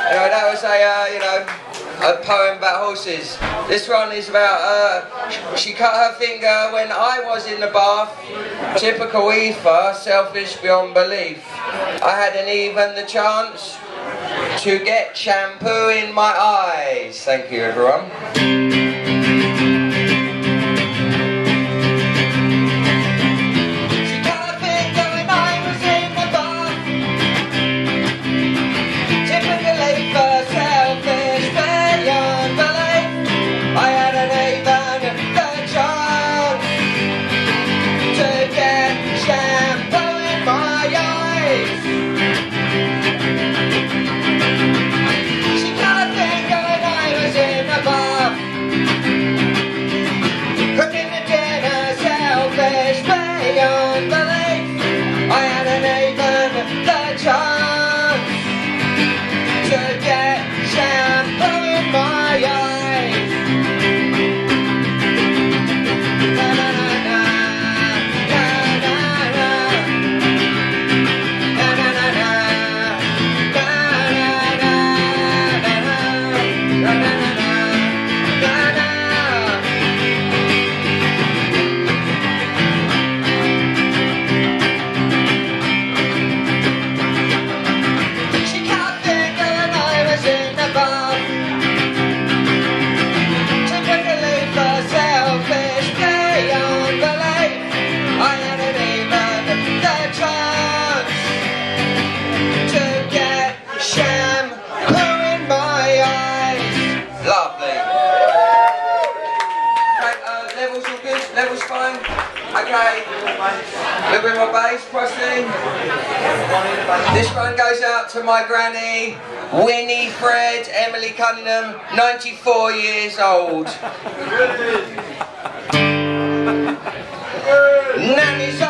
Anyway, that was a poem about horses. This one is about she cut her finger when I was in the bath. Typical ether, selfish beyond belief. I hadn't even the chance to get shampoo in my eyes. Thank you, everyone. Levels fine. Okay. Little bit more bass, pressing. This one goes out to my granny, Winnie Fred, Emily Cunningham, 94 years old. Nanny's